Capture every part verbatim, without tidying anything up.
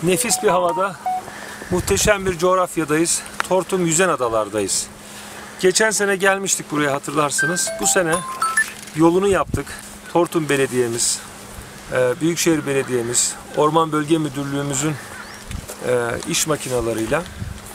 Nefis bir havada, muhteşem bir coğrafyadayız. Tortum Yüzen Adalar'dayız. Geçen sene gelmiştik buraya, hatırlarsınız. Bu sene yolunu yaptık. Tortum Belediye'miz, Büyükşehir Belediye'miz, Orman Bölge Müdürlüğümüzün iş makinalarıyla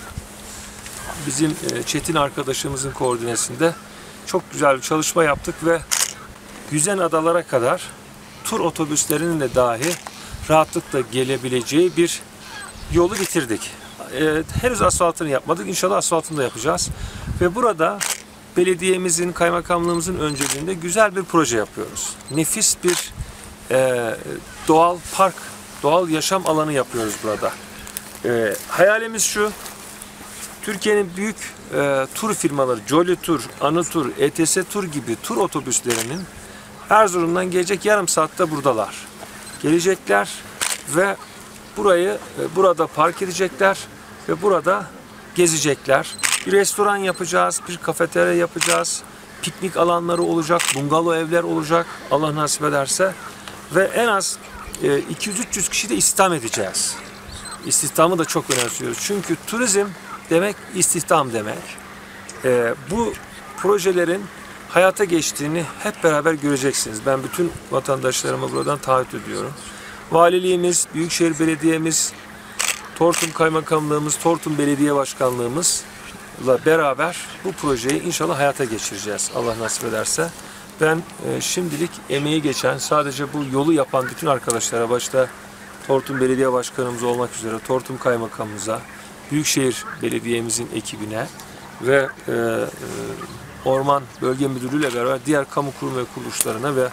bizim Çetin arkadaşımızın koordinesinde çok güzel bir çalışma yaptık ve Yüzen Adalara kadar tur otobüslerinin de dahi rahatlıkla gelebileceği bir yolu bitirdik. Ee, henüz asfaltını yapmadık. İnşallah asfaltını da yapacağız. Ve burada belediyemizin, kaymakamlığımızın öncülüğünde güzel bir proje yapıyoruz. Nefis bir e, doğal park, doğal yaşam alanı yapıyoruz burada. E, hayalimiz şu: Türkiye'nin büyük e, tur firmaları, Jolly Tur, Anı Tur, E T S Tur gibi tur otobüslerinin Erzurum'dan gelecek yarım saatte buradalar. Gelecekler ve burayı e, burada park edecekler ve burada gezecekler. Bir restoran yapacağız, bir kafeterya yapacağız, piknik alanları olacak, bungalov evler olacak Allah nasip ederse ve en az e, iki yüz üç yüz kişi de istihdam edeceğiz. İstihdamı da çok önemsiyoruz. Çünkü turizm demek istihdam demek. E, bu projelerin hayata geçtiğini hep beraber göreceksiniz. Ben bütün vatandaşlarıma buradan taahhüt ediyorum. Valiliğimiz, Büyükşehir Belediye'miz, Tortum Kaymakamlığımız, Tortum Belediye Başkanlığımızla beraber bu projeyi inşallah hayata geçireceğiz Allah nasip ederse. Ben e, şimdilik emeği geçen, sadece bu yolu yapan bütün arkadaşlara, başta Tortum Belediye Başkanımız olmak üzere Tortum Kaymakamımıza, Büyükşehir Belediye'mizin ekibine ve e, e, Orman Bölge Müdürlüğü ile beraber diğer kamu kurum ve kuruluşlarına ve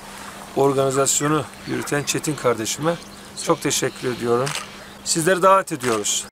organizasyonu yürüten Çetin kardeşime çok teşekkür ediyorum. Sizleri davet ediyoruz.